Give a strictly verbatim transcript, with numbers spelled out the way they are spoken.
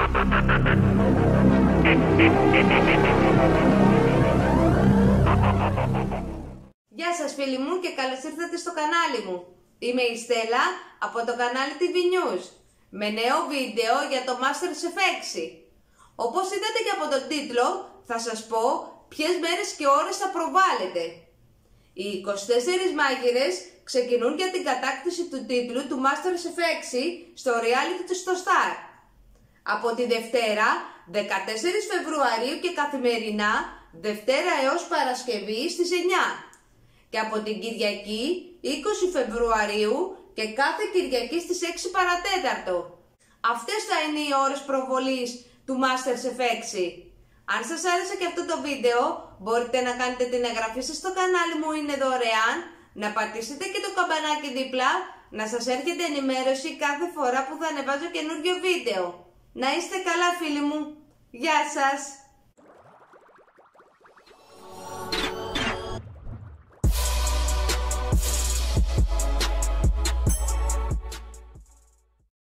Γεια σας φίλοι μου και καλώς ήρθατε στο κανάλι μου. Είμαι η Στέλλα από το κανάλι τι βι News με νέο βίντεο για το MasterChef έξι. Όπως είδατε και από τον τίτλο θα σας πω ποιες μέρες και ώρες θα προβάλλετε. Οι είκοσι τέσσερις μάγειρες ξεκινούν για την κατάκτηση του τίτλου του MasterChef έξι στο reality του στο Star. Από τη Δευτέρα δεκατέσσερις Φεβρουαρίου και καθημερινά Δευτέρα έως Παρασκευή στις εννιά. Και από την Κυριακή είκοσι Φεβρουαρίου και κάθε Κυριακή στις έξι παρατέταρτο. Αυτές θα είναι οι ώρες προβολής του MasterChef έξι. Αν σας άρεσε και αυτό το βίντεο μπορείτε να κάνετε την εγγραφή σας στο κανάλι μου, είναι δωρεάν, να πατήσετε και το καμπανάκι δίπλα, να σας έρχεται ενημέρωση κάθε φορά που θα ανεβάζω καινούργιο βίντεο. Να είστε καλά φίλοι μου, γεια σας!